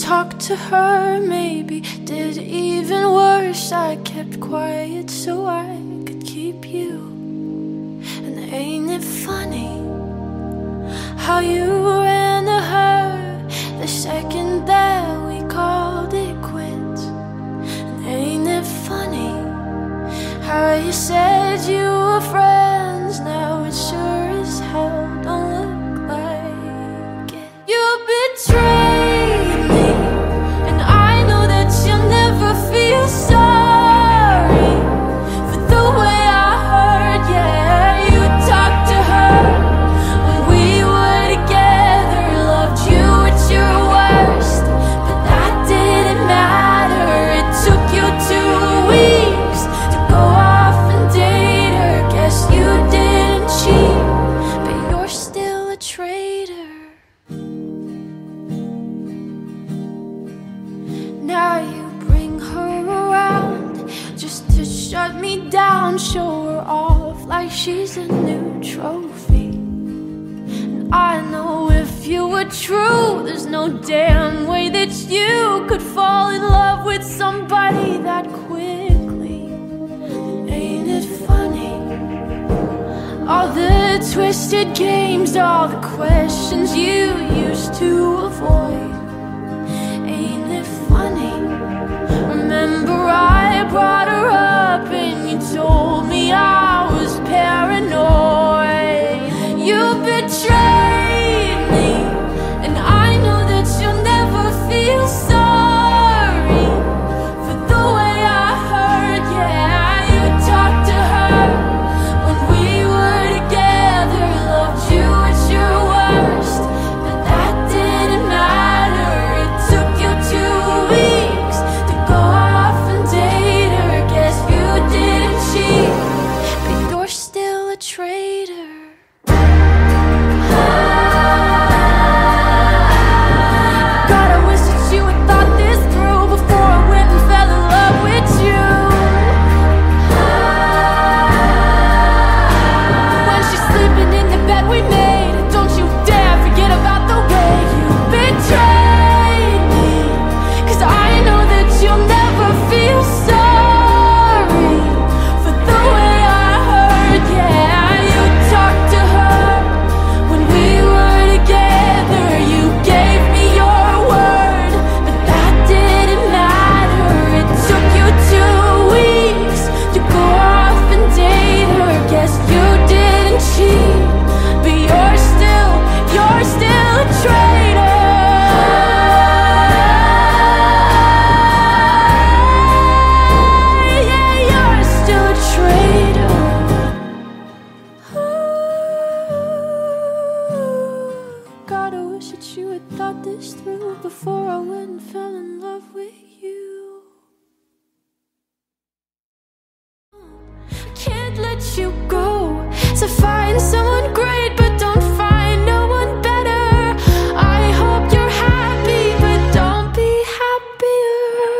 talk to her, maybe did even worse. I kept quiet so I could keep you. And ain't it funny how you ran to her the second that we called it quits? And ain't it funny how you said you were friends, now it sure as hell don't look like it. You betrayed me, and I know that you'll never feel sorry for the way I hurt. Yeah, you talked to her when we were together, loved you at your worst, but that didn't matter. It took you 2 weeks to go off and date her. Guess you didn't cheat, but you're still a traitor. Now you bring her around just to shut me down, show her off like she's a new trophy. And I know if you were true, there's no damn way that you could fall in love with somebody that quickly. Ain't it funny? All the twisted games, all the questions you used to avoid. Ain't it funny? Remember I brought her up and you told me I was paranoid. You betrayed me, and I know that you'll never feel sorry for the way I hurt. Yeah, you talked to her when we were together, loved you at your worst, but that didn't matter. It took you 2 weeks to go off and date her. Guess you didn't cheat, but you're still a traitor. God, I wish that you had thought this through before I went and fell in love with you. When she's sleeping in the bed we made, don't you dare forget about the way you betrayed me, 'cause I know that you'll never feel sorry for the way I hurt. Yeah, you talked to her when we were together, you gave me your word, but that didn't matter. It took you 2 weeks to go off and date her. Guess you didn't cheat, but you're still a traitor. Yeah, you're still a traitor. God, I wish that you had thought this through before I went and fell in love with you. Can't let you go, so find someone great, but don't find no one better. I hope you're happy, but don't be happier.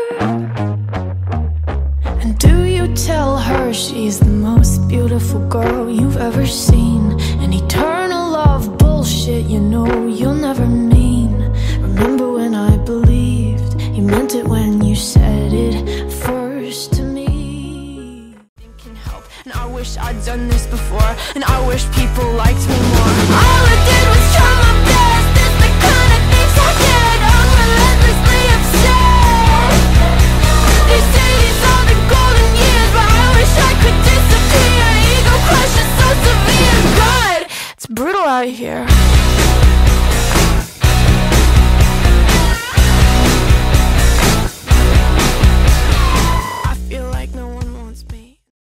And do you tell her she's the most beautiful girl you've ever seen? An eternal love bullshit, you know you'll never mean. Remember when I believed you meant it when you said it first to me? Can help, and I wish I'd done this before, and I wish people liked me more. All I did was try my best. It's the kind of things I get. I'm relentlessly upset. They say these are the golden years, but I wish I could disappear. Ego crush is so severe. God, it's brutal out here.